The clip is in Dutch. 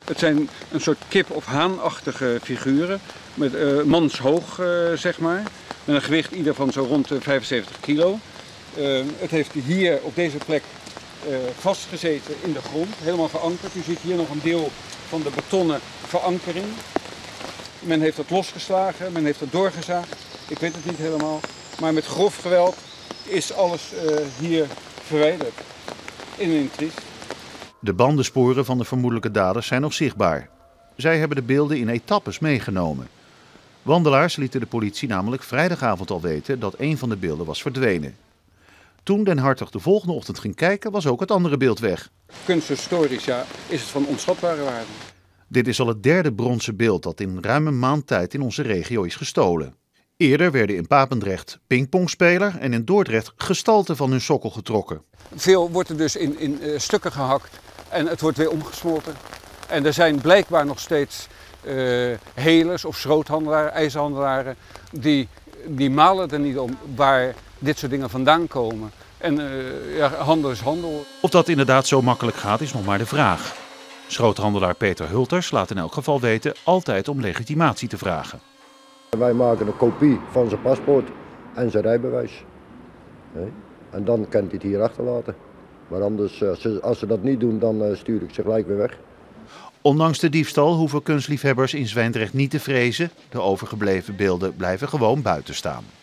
Het zijn een soort kip- of haanachtige figuren, met manshoog zeg maar, met een gewicht ieder van zo rond 75 kilo. Het heeft hier op deze plek vastgezeten in de grond, helemaal verankerd. U ziet hier nog een deel van de betonnen verankering. Men heeft het losgeslagen, men heeft het doorgezaagd, ik weet het niet helemaal. Maar met grof geweld is alles hier verwijderd in een triest. De bandensporen van de vermoedelijke daders zijn nog zichtbaar. Zij hebben de beelden in etappes meegenomen. Wandelaars lieten de politie namelijk vrijdagavond al weten dat een van de beelden was verdwenen. Toen Den Hartog de volgende ochtend ging kijken, was ook het andere beeld weg. Kunsthistorisch is het van onschatbare waarde. Dit is al het derde bronzen beeld dat in ruim een maand tijd in onze regio is gestolen. Eerder werden in Papendrecht pingpongspeler en in Dordrecht gestalten van hun sokkel getrokken. Veel wordt er dus in stukken gehakt en het wordt weer omgesmolten. En er zijn blijkbaar nog steeds helers of schroothandelaren, ijzerhandelaren, die malen er niet om waar dit soort dingen vandaan komen. En handel is handel. Of dat inderdaad zo makkelijk gaat is nog maar de vraag. Schroothandelaar Peter Hulters laat in elk geval weten altijd om legitimatie te vragen. Wij maken een kopie van zijn paspoort en zijn rijbewijs. En dan kan hij het hier achterlaten. Maar anders, als ze dat niet doen, dan stuur ik ze gelijk weer weg. Ondanks de diefstal hoeven kunstliefhebbers in Zwijndrecht niet te vrezen. De overgebleven beelden blijven gewoon buiten staan.